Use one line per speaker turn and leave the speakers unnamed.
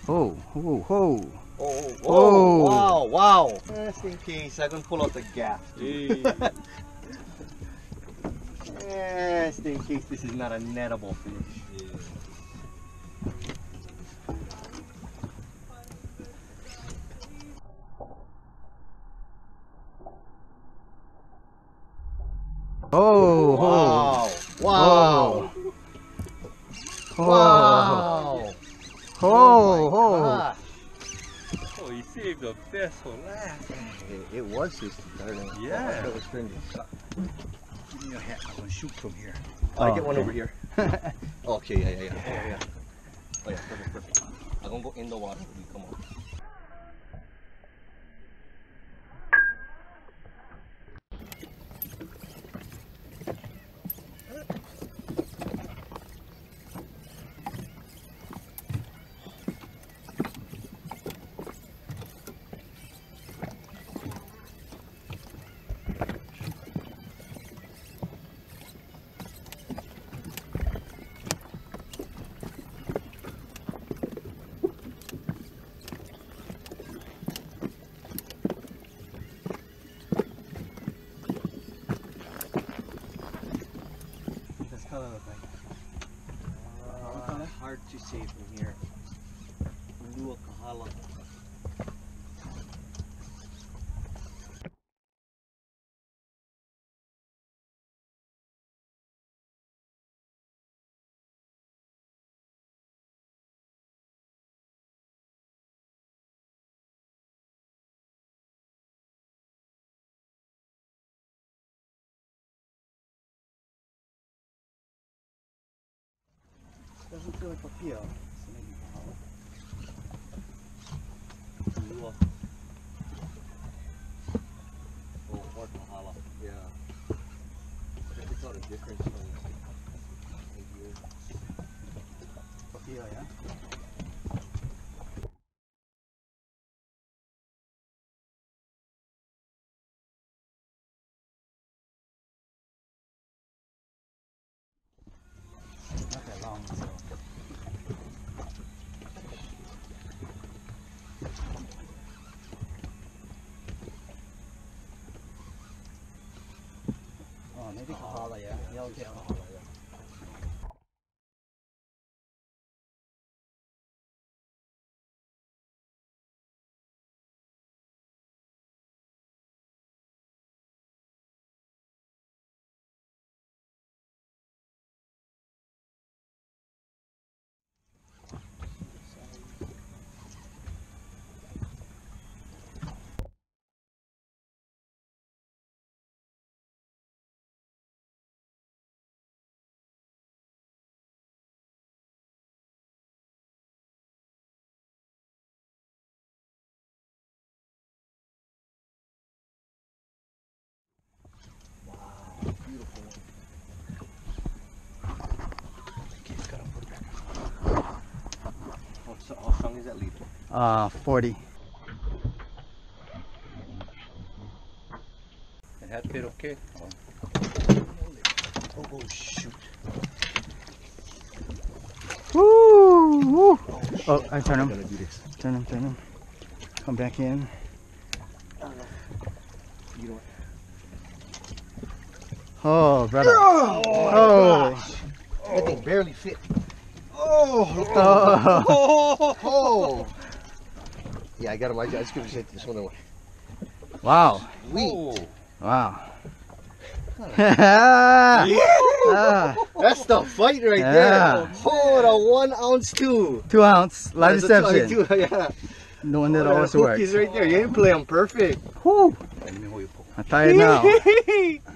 Oh, oh, oh.
Oh, oh, wow, wow. Just in case, I'm gonna pull out the gaff. Just in case this is not a nettable fish.
Oh,
wow, wow, wow.
Oh,
oh.
Oh, he saved the best for last.
It was just darling.
Yeah.
That was trendy.
Give me your hat. I'm gonna shoot from here.
I get one over here. Okay, yeah. Oh yeah, perfect. I'm gonna go in the water. Come on. Hard to say from here. We'll do a kahala.
Doesn't feel like papilla. So maybe kahala.
Oh, or kahala. Yeah. Check out the difference from here.
Papilla, yeah? Not that long, so. Oh, maybe kahala, yeah. Yellowtail kahala, yeah.
Beautiful one.
Okay, gotta put it back.
How strong is that leader?
40.
And that fit okay?
Oh shoot.
Woo! Woo. Oh, I turn
I'm
him.
gonna do this.
Turn him. Come back in.
You know what?
Oh, brother.
Oh! That thing barely fit. Oh! Oh! Yeah, I got him. I just couldn't take this one away.
Wow.
Sweet.
Wow.
That's the fight right there. Oh, the 1 ounce too.
2 ounce. Light deception.
Yeah.
The one that always works.
He's right there. You didn't play him perfect.
Whew. I'm tired now.